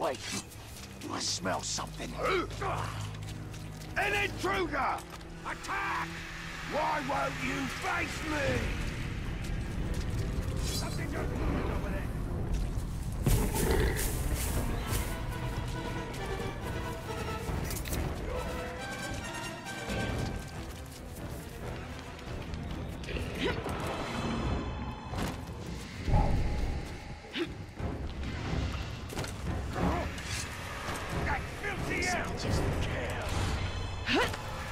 way. I smell something. An intruder! Attack! Why won't you face me? Something just moved over there. That filthy air! Just care.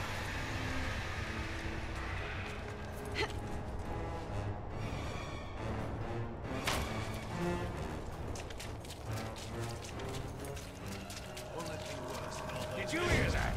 Did you hear that?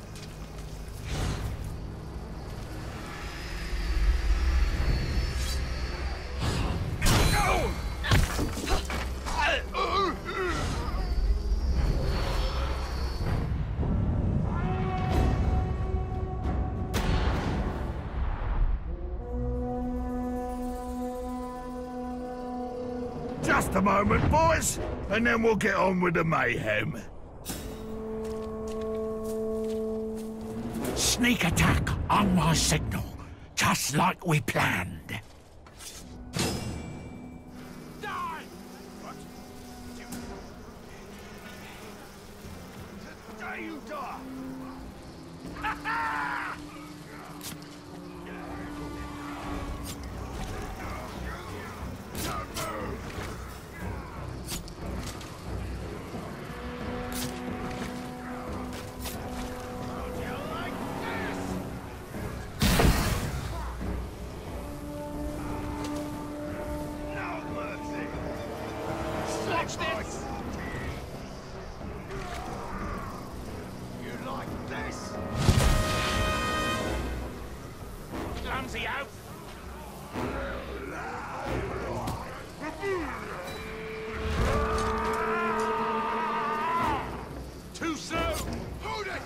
Just a moment, boys, and then we'll get on with the mayhem. Sneak attack on my signal, just like we planned. Die! What? Today you die! Ha ha! Watch this! You like this? Clumsy out! Too soon! Hold it!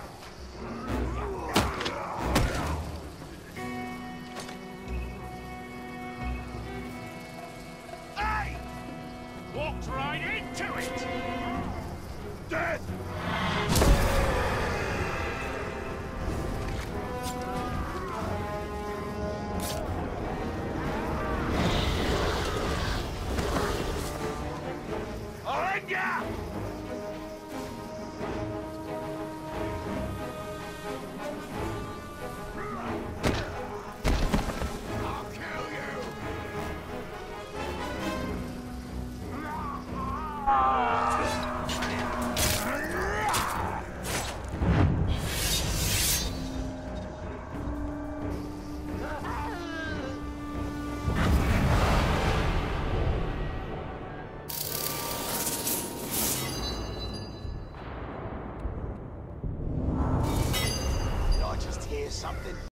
Hey! Walked right into it! Death! Orenga! I'll kill you! Did I just hear something?